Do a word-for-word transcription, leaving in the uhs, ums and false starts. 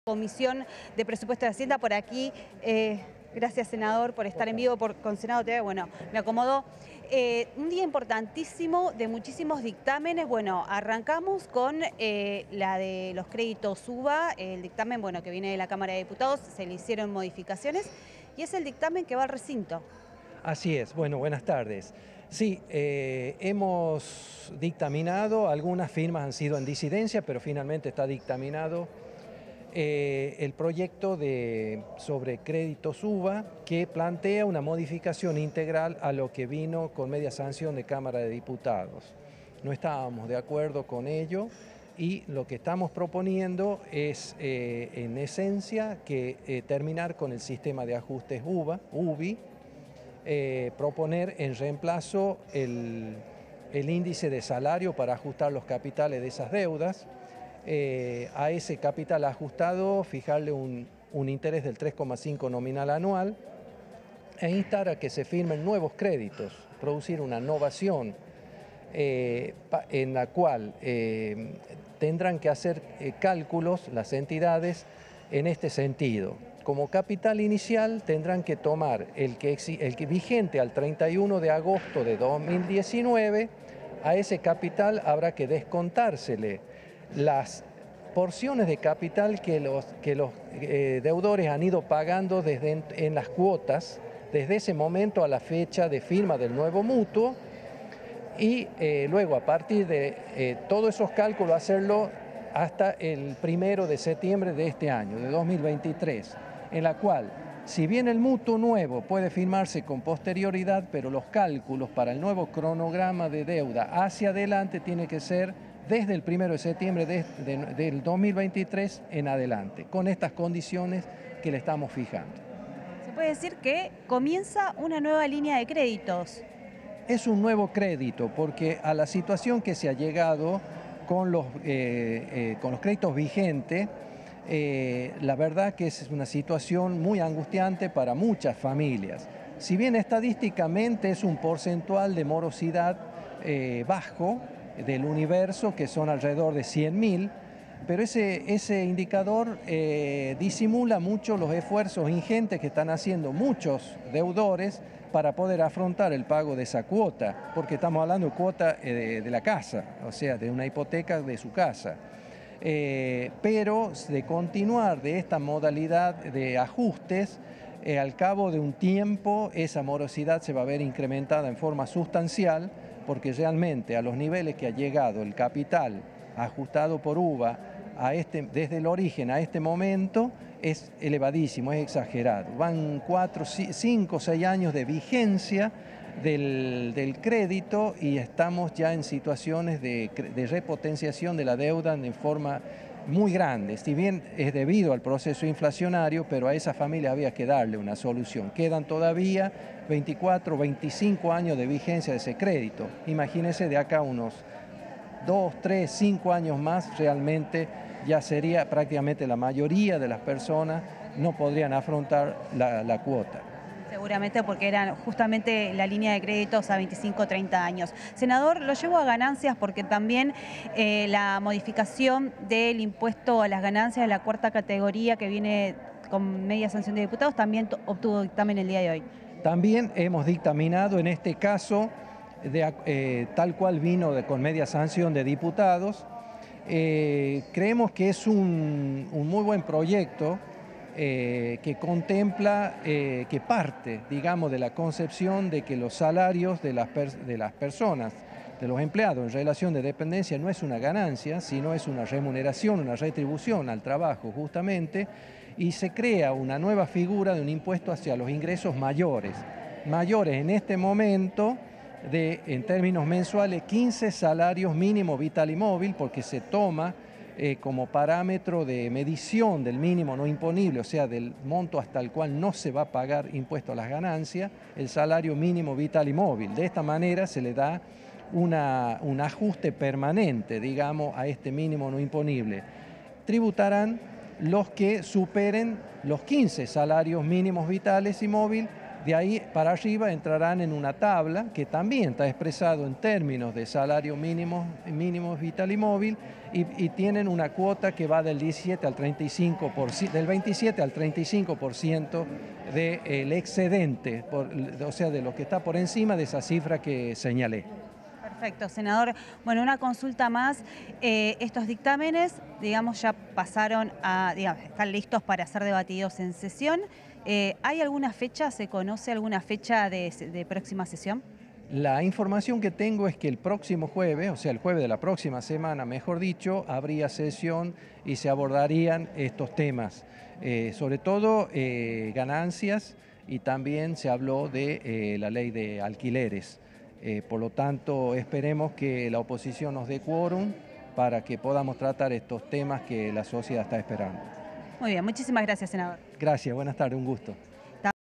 Comisión de Presupuesto de Hacienda por aquí. Eh, gracias, senador, por estar en vivo por, con Senado T V. Bueno, me acomodó. Eh, un día importantísimo de muchísimos dictámenes. Bueno, arrancamos con eh, la de los créditos U B A, el dictamen bueno, que viene de la Cámara de Diputados, se le hicieron modificaciones y es el dictamen que va al recinto. Así es. Bueno, buenas tardes. Sí, eh, hemos dictaminado, algunas firmas han sido en disidencia, pero finalmente está dictaminado eh, el proyecto de, sobre créditos U B A que plantea una modificación integral a lo que vino con media sanción de Cámara de Diputados. No estábamos de acuerdo con ello y lo que estamos proponiendo es, eh, en esencia, que eh, terminar con el sistema de ajustes U B A, U B I, Eh, proponer en reemplazo el, el índice de salario para ajustar los capitales de esas deudas, eh, a ese capital ajustado fijarle un, un interés del tres coma cinco nominal anual e instar a que se firmen nuevos créditos, producir una novación eh, en la cual eh, tendrán que hacer eh, cálculos las entidades en este sentido. Como capital inicial tendrán que tomar el que, el que vigente al treinta y uno de agosto de dos mil diecinueve, a ese capital habrá que descontársele las porciones de capital que los, que los eh, deudores han ido pagando desde en, en las cuotas, desde ese momento a la fecha de firma del nuevo mutuo, y eh, luego a partir de eh, todos esos cálculos hacerlo hasta el primero de septiembre de este año, de dos mil veintitrés. En la cual, si bien el mutuo nuevo puede firmarse con posterioridad, pero los cálculos para el nuevo cronograma de deuda hacia adelante tiene que ser desde el primero de septiembre de, de, del dos mil veintitrés en adelante, con estas condiciones que le estamos fijando. Se puede decir que comienza una nueva línea de créditos. Es un nuevo crédito, porque a la situación que se ha llegado con los, eh, eh, con los créditos vigentes, Eh, la verdad que es una situación muy angustiante para muchas familias. Si bien estadísticamente es un porcentual de morosidad eh, bajo del universo, que son alrededor de cien mil, pero ese, ese indicador eh, disimula mucho los esfuerzos ingentes que están haciendo muchos deudores para poder afrontar el pago de esa cuota, porque estamos hablando de cuota eh, de, de la casa, o sea, de una hipoteca de su casa. Eh, pero de continuar de esta modalidad de ajustes, eh, al cabo de un tiempo esa morosidad se va a ver incrementada en forma sustancial, porque realmente a los niveles que ha llegado el capital ajustado por U B A a este, desde el origen a este momento es elevadísimo, es exagerado. Van cuatro, cinco, seis años de vigencia Del, del crédito y estamos ya en situaciones de, de repotenciación de la deuda en forma muy grande. Si bien es debido al proceso inflacionario, pero a esa familia había que darle una solución. Quedan todavía veinticuatro, veinticinco años de vigencia de ese crédito. Imagínense de acá unos dos, tres, cinco años más, realmente ya sería prácticamente la mayoría de las personas no podrían afrontar la, la cuota. Seguramente porque eran justamente la línea de créditos a veinticinco, treinta años. Senador, lo llevo a ganancias porque también eh, la modificación del impuesto a las ganancias de la cuarta categoría que viene con media sanción de diputados también obtuvo dictamen el día de hoy. También hemos dictaminado en este caso, de, eh, tal cual vino de, con media sanción de diputados. Eh, creemos que es un, un muy buen proyecto. Eh, que contempla, eh, que parte, digamos, de la concepción de que los salarios de las, de las personas, de los empleados en relación de dependencia no es una ganancia, sino es una remuneración, una retribución al trabajo justamente, y se crea una nueva figura de un impuesto hacia los ingresos mayores, mayores en este momento de, en términos mensuales, quince salarios mínimo vital y móvil, porque se toma Eh, como parámetro de medición del mínimo no imponible, o sea, del monto hasta el cual no se va a pagar impuesto a las ganancias, el salario mínimo vital y móvil. De esta manera se le da una, un ajuste permanente, digamos, a este mínimo no imponible. Tributarán los que superen los quince salarios mínimos vitales y móvil De ahí para arriba entrarán en una tabla que también está expresado en términos de salario mínimo, mínimo vital y móvil, y, y tienen una cuota que va del diecisiete al treinta y cinco por ciento, del veintisiete al treinta y cinco por ciento del excedente, por, o sea, de lo que está por encima de esa cifra que señalé. Perfecto, senador. Bueno, una consulta más. Eh, estos dictámenes, digamos, ya pasaron a, digamos, están listos para ser debatidos en sesión. Eh, ¿Hay alguna fecha, se conoce alguna fecha de, de próxima sesión? La información que tengo es que el próximo jueves, o sea, el jueves de la próxima semana, mejor dicho, habría sesión y se abordarían estos temas, eh, sobre todo eh, ganancias, y también se habló de eh, la ley de alquileres. Eh, por lo tanto, esperemos que la oposición nos dé quórum para que podamos tratar estos temas que la sociedad está esperando. Muy bien, muchísimas gracias, senador. Gracias, buenas tardes, un gusto.